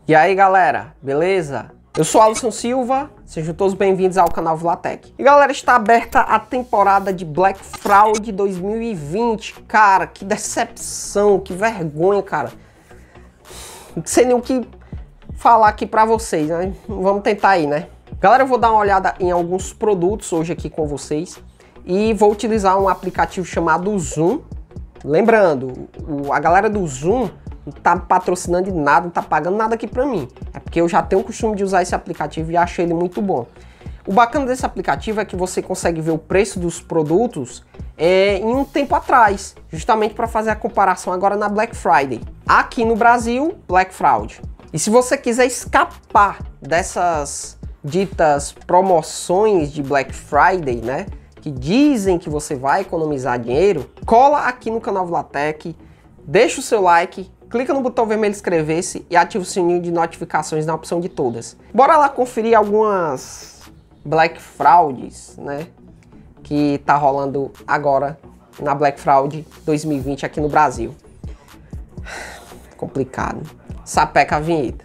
E aí galera, beleza? Eu sou Alisson Silva, sejam todos bem-vindos ao canal Vilatec. E galera, está aberta a temporada de Black Fraud 2020. Cara, que decepção, que vergonha, cara. Não sei nem o que falar aqui pra vocês, né? Vamos tentar aí, né? Galera, eu vou dar uma olhada em alguns produtos hoje aqui com vocês. E vou utilizar um aplicativo chamado Zoom. Lembrando, a galera do Zoom não tá patrocinando de nada, não tá pagando nada aqui pra mim. É porque eu já tenho o costume de usar esse aplicativo e achei ele muito bom. O bacana desse aplicativo é que você consegue ver o preço dos produtos em um tempo atrás, justamente para fazer a comparação agora na Black Friday. Aqui no Brasil, Black Fraud. E se você quiser escapar dessas ditas promoções de Black Friday, né, que dizem que você vai economizar dinheiro, cola aqui no canal Vilatec, deixa o seu like, clica no botão vermelho inscrever-se e ativa o sininho de notificações na opção de todas. Bora lá conferir algumas Black Frauds, né, que tá rolando agora na Black Fraud 2020 aqui no Brasil. Complicado. Sapeca a vinheta.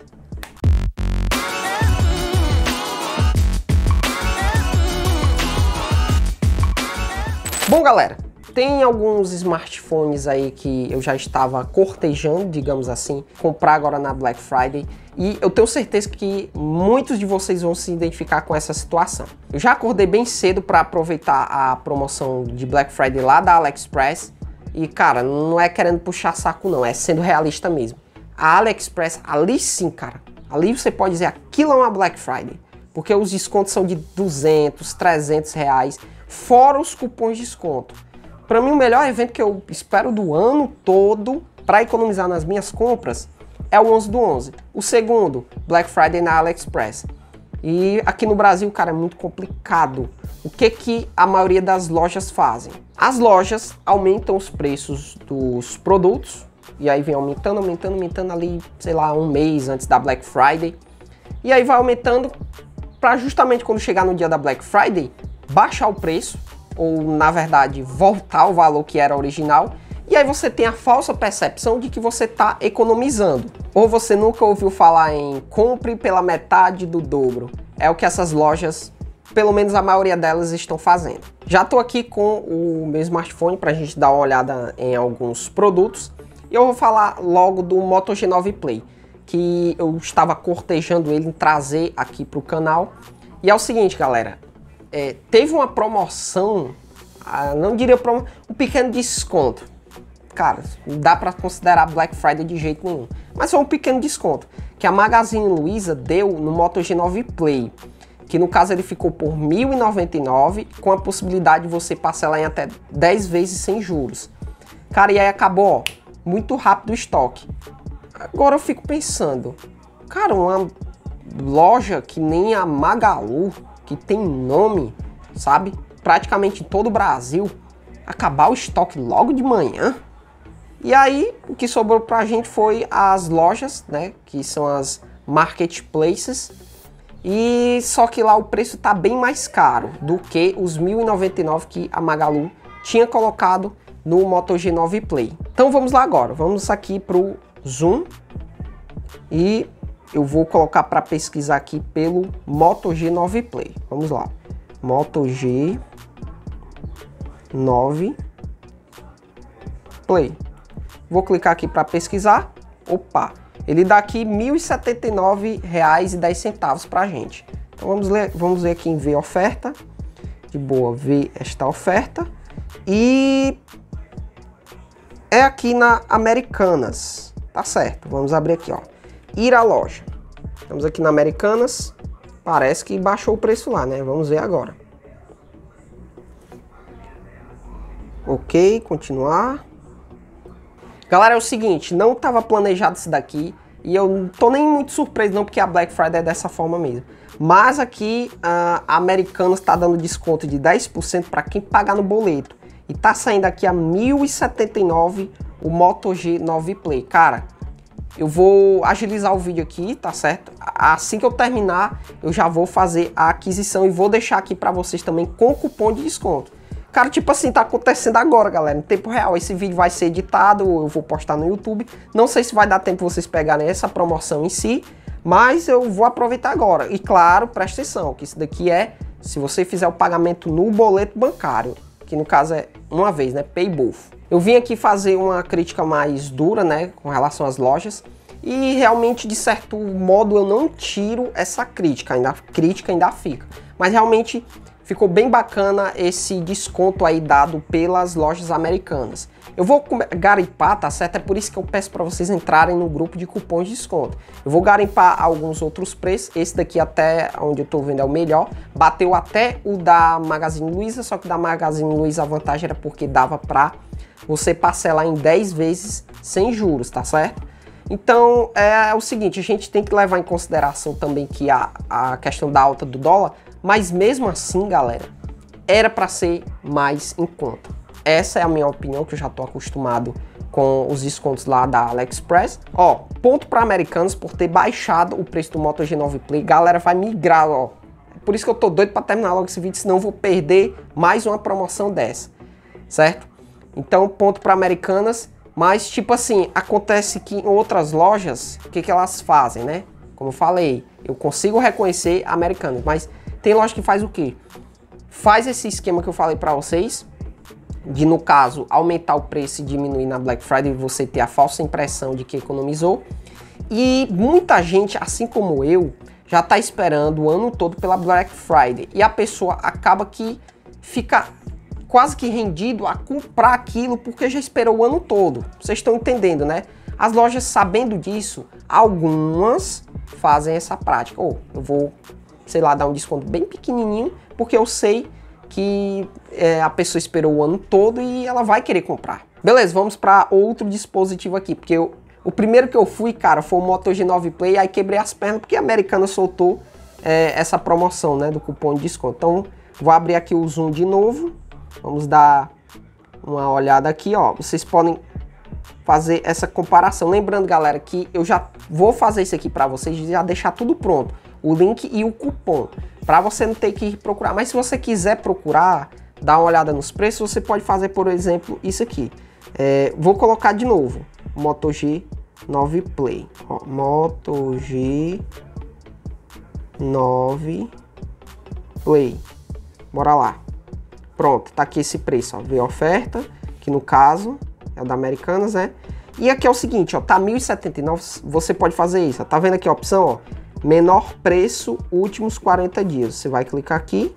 Bom, galera, tem alguns smartphones aí que eu já estava cortejando, digamos assim, comprar agora na Black Friday. E eu tenho certeza que muitos de vocês vão se identificar com essa situação. Eu já acordei bem cedo para aproveitar a promoção de Black Friday lá da AliExpress. E, cara, não é querendo puxar saco não, é sendo realista mesmo. A AliExpress, ali sim, cara, ali você pode dizer, aquilo é uma Black Friday. Porque os descontos são de 200, 300 reais, fora os cupons de desconto. Para mim, o melhor evento que eu espero do ano todo para economizar nas minhas compras é o 11 do 11. O segundo, Black Friday na AliExpress. E aqui no Brasil, cara, é muito complicado. O que a maioria das lojas fazem? As lojas aumentam os preços dos produtos e aí vem aumentando ali, sei lá, um mês antes da Black Friday. E aí vai aumentando para justamente quando chegar no dia da Black Friday, baixar o preço, ou na verdade voltar ao valor que era original, e aí você tem a falsa percepção de que você está economizando. Ou você nunca ouviu falar em compre pela metade do dobro. É o que essas lojas, pelo menos a maioria delas, estão fazendo. Já estou aqui com o meu smartphone para a gente dar uma olhada em alguns produtos, e eu vou falar logo do Moto G9 Play, que eu estava cortejando ele em trazer aqui para o canal. E é o seguinte, galera, teve uma promoção, não diria um pequeno desconto. Cara, não dá para considerar Black Friday de jeito nenhum, mas foi um pequeno desconto que a Magazine Luiza deu no Moto G9 Play, que no caso ele ficou por R$ 1.099, com a possibilidade de você parcelar em até 10 vezes sem juros. Cara, e aí acabou, ó, muito rápido o estoque. Agora eu fico pensando, cara, uma loja que nem a Magalu, que tem nome, sabe, praticamente em todo o Brasil, acabar o estoque logo de manhã. E aí o que sobrou pra gente foi as lojas, né, que são as marketplaces, e só que lá o preço tá bem mais caro do que os R$ 1.099 que a Magalu tinha colocado no Moto G9 Play. Então vamos lá agora, vamos aqui pro Zoom e eu vou colocar para pesquisar aqui pelo Moto G9 Play. Vamos lá. Moto G9 Play. Vou clicar aqui para pesquisar. Opa, ele dá aqui R$ 1.079,10 para a gente. Então vamos ver aqui em ver oferta. De boa, ver esta oferta. E é aqui na Americanas. Tá certo, vamos abrir aqui, ó. Ir à loja. Estamos aqui na Americanas. Parece que baixou o preço lá, né? Vamos ver agora. Ok, continuar. Galera, é o seguinte, não estava planejado isso daqui. E eu não tô nem muito surpreso não, porque a Black Friday é dessa forma mesmo. Mas aqui a Americanas está dando desconto de 10% para quem pagar no boleto. E tá saindo aqui a R$ 1.079 o Moto G9 Play. Cara, eu vou agilizar o vídeo aqui, tá certo? Assim que eu terminar, eu já vou fazer a aquisição e vou deixar aqui para vocês também com cupom de desconto. Cara, tipo assim, tá acontecendo agora, galera, em tempo real. Esse vídeo vai ser editado, eu vou postar no YouTube. Não sei se vai dar tempo vocês pegarem essa promoção em si, Mas eu vou aproveitar agora. E claro, presta atenção, que isso daqui é se você fizer o pagamento no boleto bancário, que no caso é uma vez, né? Pay both. Eu vim aqui fazer uma crítica mais dura, né? Com relação às lojas. E realmente, de certo modo, eu não tiro essa crítica. A crítica ainda fica. Mas realmente ficou bem bacana esse desconto aí dado pelas lojas americanas. Eu vou garimpar, tá certo? É por isso que eu peço para vocês entrarem no grupo de cupons de desconto. Eu vou garimpar alguns outros preços. Esse daqui até onde eu tô vendo é o melhor. Bateu até o da Magazine Luiza, só que da Magazine Luiza a vantagem era porque dava para você parcelar em 10 vezes sem juros, tá certo? Então é o seguinte, a gente tem que levar em consideração também que a questão da alta do dólar, mas mesmo assim, galera, era para ser mais em conta. Essa é a minha opinião, que eu já tô acostumado com os descontos lá da AliExpress. Ó, ponto para Americanas por ter baixado o preço do Moto G9 Play. Galera, vai migrar, ó. Por isso que eu tô doido para terminar logo esse vídeo, senão eu vou perder mais uma promoção dessa, certo? Então, ponto para Americanas. Mas, tipo assim, acontece que em outras lojas, o que elas fazem, né? Como eu falei, eu consigo reconhecer Americanas, mas tem loja que faz o quê? Faz esse esquema que eu falei pra vocês, de, no caso, aumentar o preço e diminuir na Black Friday, você ter a falsa impressão de que economizou. E muita gente, assim como eu, já tá esperando o ano todo pela Black Friday. E a pessoa acaba que fica quase que rendido a comprar aquilo porque já esperou o ano todo. Vocês estão entendendo, né? As lojas, sabendo disso, algumas fazem essa prática. Ou eu vou, sei lá, dar um desconto bem pequenininho porque eu sei que a pessoa esperou o ano todo e ela vai querer comprar. Beleza, vamos para outro dispositivo aqui, porque o primeiro que eu fui, cara, foi o Moto G9 Play, aí quebrei as pernas porque a Americana soltou essa promoção, né, do cupom de desconto. Então, vou abrir aqui o Zoom de novo. Vamos dar uma olhada aqui, ó. Vocês podem fazer essa comparação. Lembrando, galera, que eu já vou fazer isso aqui para vocês, já deixar tudo pronto. O link e o cupom, para você não ter que ir procurar. Mas se você quiser procurar, dar uma olhada nos preços, você pode fazer, por exemplo, isso aqui. Vou colocar de novo, Moto G9 Play. Ó, Moto G9 Play. Bora lá. Pronto, tá aqui esse preço, ó, veio a oferta, que no caso é o da Americanas, né? E aqui é o seguinte, ó, tá R$ 1.079, você pode fazer isso, ó, tá vendo aqui a opção, ó, menor preço, últimos 40 dias. Você vai clicar aqui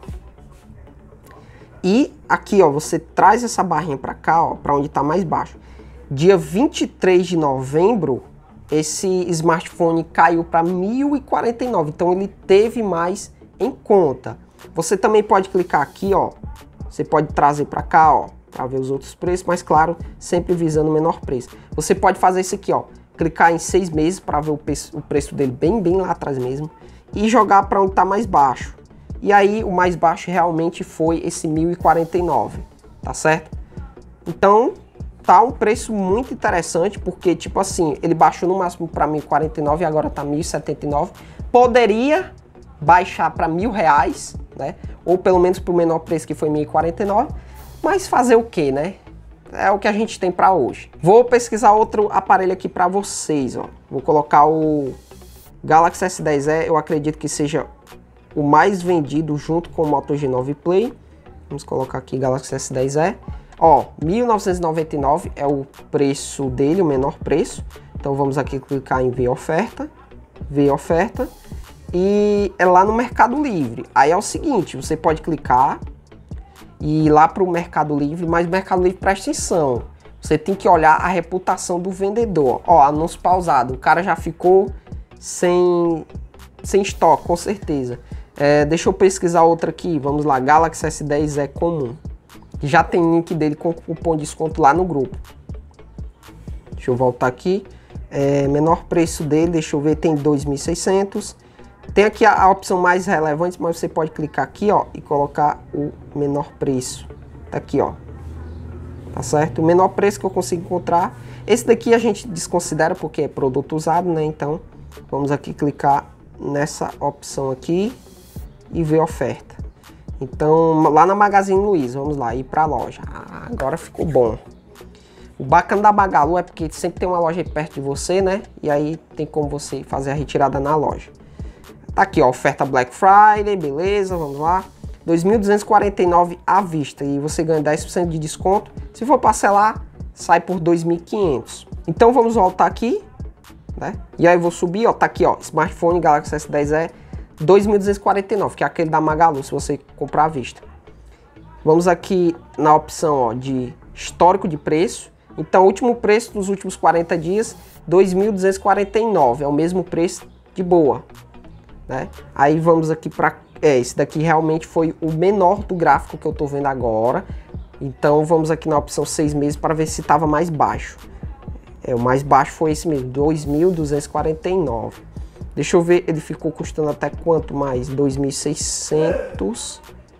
e aqui, ó, você traz essa barrinha para cá, ó, para onde tá mais baixo. Dia 23 de novembro, esse smartphone caiu para R$ 1.049, então ele teve mais em conta. Você também pode clicar aqui, ó. Você pode trazer para cá, ó, para ver os outros preços, mas claro, sempre visando o menor preço. Você pode fazer isso aqui, ó, clicar em 6 meses para ver o preço dele bem lá atrás mesmo e jogar para onde está mais baixo. E aí o mais baixo realmente foi esse 1.049, tá certo? Então tá um preço muito interessante porque tipo assim, ele baixou no máximo para 1.049 e agora tá 1.079. Poderia baixar para R$ 1.000, né? Ou pelo menos para o menor preço que foi 1.049, mas fazer o que, né? É o que a gente tem para hoje. Vou pesquisar outro aparelho aqui para vocês, ó. Vou colocar o Galaxy S10e, eu acredito que seja o mais vendido junto com o Moto G9 Play. Vamos colocar aqui Galaxy S10e. Ó, 1.999 é o preço dele, o menor preço. Então vamos aqui clicar em ver oferta, e é lá no Mercado Livre. Aí é o seguinte, você pode clicar e ir lá para o Mercado Livre, mas o Mercado Livre, presta atenção, você tem que olhar a reputação do vendedor. Ó, anúncio pausado, o cara já ficou sem estoque, com certeza. Deixa eu pesquisar outra aqui, vamos lá, Galaxy S10e comum. Já tem link dele com cupom de desconto lá no grupo. Deixa eu voltar aqui. Menor preço dele, deixa eu ver, tem 2.600. Tem aqui a opção mais relevante, mas você pode clicar aqui, ó, e colocar o menor preço. Tá aqui, ó. Tá certo? O menor preço que eu consigo encontrar. Esse daqui a gente desconsidera porque é produto usado, né? Então, vamos aqui clicar nessa opção aqui e ver oferta. Então, lá na Magazine Luiza, vamos lá, ir para a loja. Agora ficou bom. O bacana da Magalu é porque sempre tem uma loja aí perto de você, né? E aí tem como você fazer a retirada na loja. Tá aqui, ó, oferta Black Friday, beleza, vamos lá. 2.249 à vista e você ganha 10% de desconto. Se for parcelar, sai por 2.500. Então vamos voltar aqui, né? E aí eu vou subir, ó, tá aqui, ó, smartphone Galaxy S10e 2.249, que é aquele da Magalu, se você comprar à vista. Vamos aqui na opção, ó, de histórico de preço. Então, o último preço dos últimos 40 dias, 2.249, é o mesmo preço de boa, né? Aí vamos aqui para esse daqui realmente foi o menor do gráfico que eu tô vendo agora. Então, vamos aqui na opção 6 meses para ver se estava mais baixo. O mais baixo foi esse mesmo, 2.249. Deixa eu ver, ele ficou custando até quanto mais? 2.600.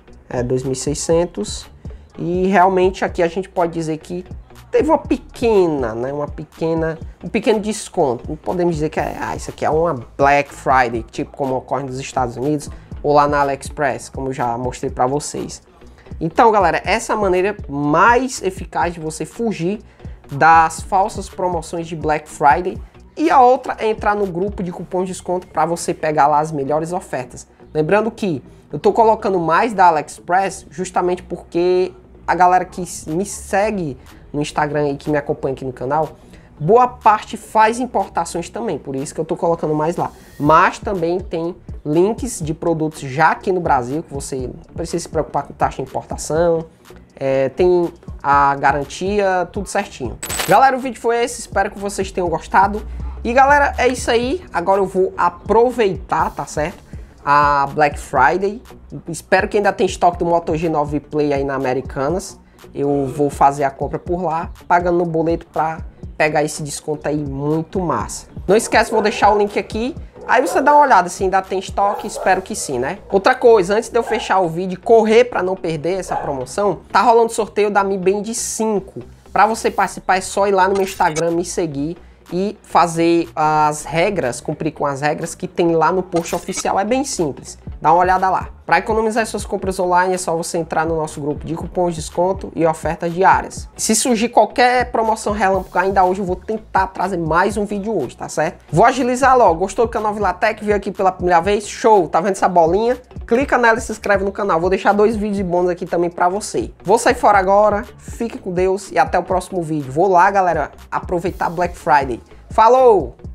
2.600. E realmente aqui a gente pode dizer que teve uma pequena, né? Um pequeno desconto. Não podemos dizer que isso aqui é uma Black Friday, tipo como ocorre nos Estados Unidos ou lá na AliExpress, como eu já mostrei para vocês. Então, galera, essa é a maneira mais eficaz de você fugir das falsas promoções de Black Friday. E a outra é entrar no grupo de cupom de desconto para você pegar lá as melhores ofertas. Lembrando que eu tô colocando mais da AliExpress justamente porque a galera que me segue no Instagram e que me acompanha aqui no canal, boa parte faz importações também, por isso que eu tô colocando mais lá. Mas também tem links de produtos já aqui no Brasil, que você não precisa se preocupar com taxa de importação, tem a garantia, tudo certinho. Galera, o vídeo foi esse, espero que vocês tenham gostado. E galera, é isso aí, agora eu vou aproveitar, tá certo? A Black Friday, espero que ainda tenha estoque do Moto G9 Play aí na Americanas. Eu vou fazer a compra por lá, pagando no boleto para pegar esse desconto aí muito massa. Não esquece, vou deixar o link aqui, aí você dá uma olhada se ainda tem estoque, espero que sim, né? Outra coisa, antes de eu fechar o vídeo, correr para não perder essa promoção, tá rolando sorteio da Mi Band 5. Para você participar é só ir lá no meu Instagram, me seguir e fazer as regras, cumprir com as regras que tem lá no post oficial. É bem simples, dá uma olhada lá. Para economizar suas compras online é só você entrar no nosso grupo de cupons de desconto e ofertas diárias. Se surgir qualquer promoção relâmpago ainda hoje, eu vou tentar trazer mais um vídeo hoje, tá certo? Vou agilizar logo. Gostou do canal Vilatec? Veio aqui pela primeira vez? Show! Tá vendo essa bolinha? Clica nela e se inscreve no canal. Vou deixar 2 vídeos de bônus aqui também pra você. Vou sair fora agora, fique com Deus e até o próximo vídeo. Vou lá, galera, aproveitar Black Friday. Falou!